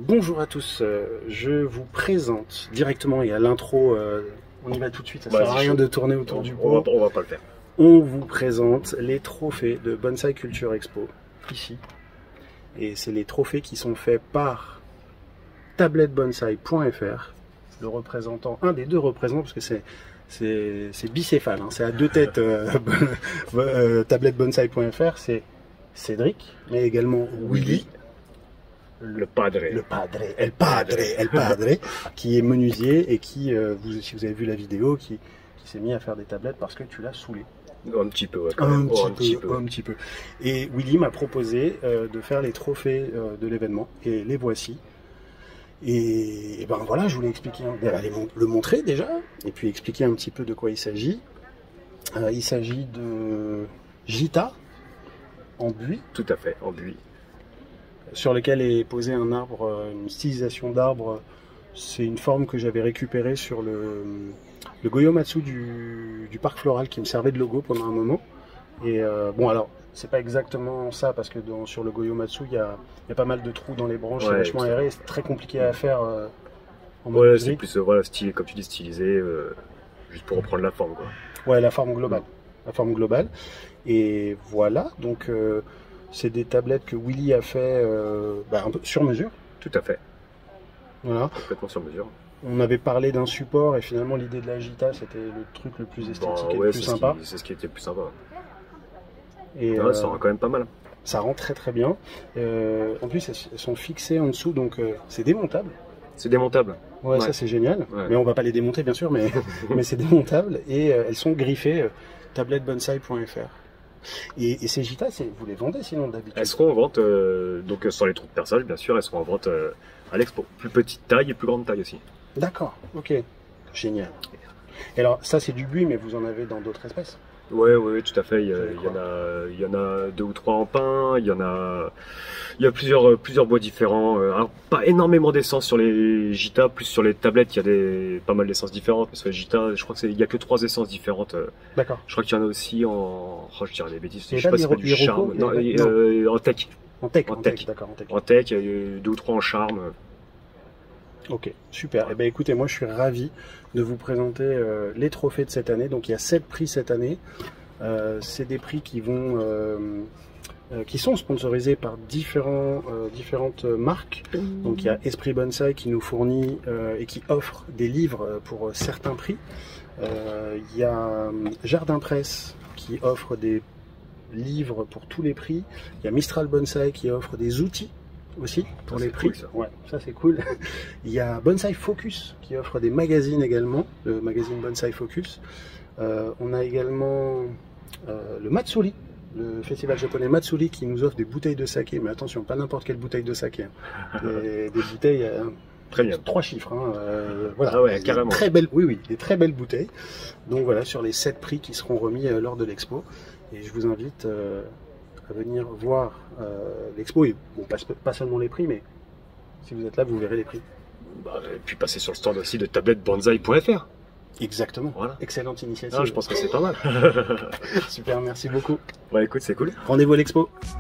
Bonjour à tous, je vous présente directement et à l'intro, on y va tout de suite, ça sert à rien de tourner autour du pot. On va pas le faire. On vous présente les trophées de Bonsai Culture Expo, ici. Et c'est les trophées qui sont faits par tablettebonsai.fr, le représentant, un des deux représentants, parce que c'est bicéphale, hein, c'est à deux têtes, tablettebonsai.fr, c'est Cédric, mais également Willy. Le padre, El Padre, qui est menuisier et qui, si vous avez vu la vidéo, qui s'est mis à faire des tablettes parce que tu l'as saoulé. Un petit peu, ouais, un petit peu. Et Willy m'a proposé de faire les trophées de l'événement, et les voici. Et ben voilà, je voulais expliquer, le montrer déjà, et puis expliquer un petit peu de quoi il s'agit. Il s'agit de Gita en buis. Tout à fait, en buis. Sur lequel est posé un arbre, une stylisation d'arbre. C'est une forme que j'avais récupérée sur le Goyomatsu du parc floral qui me servait de logo pendant un moment. Et bon, alors c'est pas exactement ça parce que sur le Goyomatsu il y a pas mal de trous dans les branches, c'est vachement aéré, c'est très compliqué à faire en mode c'est plus voilà, style, comme tu dis, stylisé, juste pour reprendre la forme, quoi. Ouais, la forme globale. La forme globale. Et voilà, donc c'est des tablettes que Willy a fait un peu sur mesure. Tout à fait. Voilà. Complètement sur mesure. On avait parlé d'un support et finalement l'idée de la Gita c'était le truc le plus esthétique et le plus sympa. C'est ce qui était le plus sympa. Et ça rend quand même pas mal. Ça rend très très bien. En plus elles sont fixées en dessous, donc c'est démontable. C'est démontable. Ouais, ça c'est génial. Ouais. Mais on va pas les démonter bien sûr, mais, mais c'est démontable. Et elles sont griffées tablettebonsai.fr. Et ces Gita, vous les vendez sinon d'habitude? Elles seront en vente, donc sur les trous de perçage bien sûr, elles seront en vente à l'expo. Plus petite taille et plus grande taille aussi. D'accord, ok. Génial. Et alors ça c'est du buis, mais vous en avez dans d'autres espèces? Oui, tout à fait. Il y en a 2 ou 3 en pin. Il y a plusieurs bois différents. Alors, pas énormément d'essence sur les Gita, plus sur les tablettes. Il y a pas mal d'essences différentes. Mais sur les Gita, je crois qu'il y a que 3 essences différentes. D'accord. Je crois qu'il y en a aussi en. Je dirais des bêtises. Je sais pas si c'est du charme. Non, en tech. En tech, d'accord. En tech, il y a 2 ou 3 en charme. Ok, super. Eh bien, écoutez, moi je suis ravi de vous présenter les trophées de cette année. Donc il y a 7 prix cette année. C'est des prix qui sont sponsorisés par différentes marques. Donc il y a Esprit Bonsai qui nous fournit et qui offre des livres pour certains prix. Il y a Jardin Presse qui offre des livres pour tous les prix. Il y a Mistral Bonsai qui offre des outils aussi pour les prix. Cool, ouais, ça c'est cool. Il y a Bonsai Focus qui offre des magazines également, le magazine Bonsai Focus. On a également le Matsuri, le festival japonais Matsuri qui nous offre des bouteilles de saké, mais attention, pas n'importe quelle bouteille de saké. Hein. Des bouteilles, très bien. 3 chiffres. Hein, voilà. Ah ouais, carrément. Très belles, oui, des très belles bouteilles. Donc voilà, sur les 7 prix qui seront remis lors de l'expo. Et je vous invite à venir voir l'expo, et bon, pas seulement les prix, mais si vous êtes là, vous verrez les prix. Et puis passer sur le stand aussi de tablettebonsai.fr. Exactement, voilà. Excellente initiative. Ah, je pense que c'est pas mal. Super, merci beaucoup. Ouais, écoute, c'est cool. Rendez-vous à l'expo.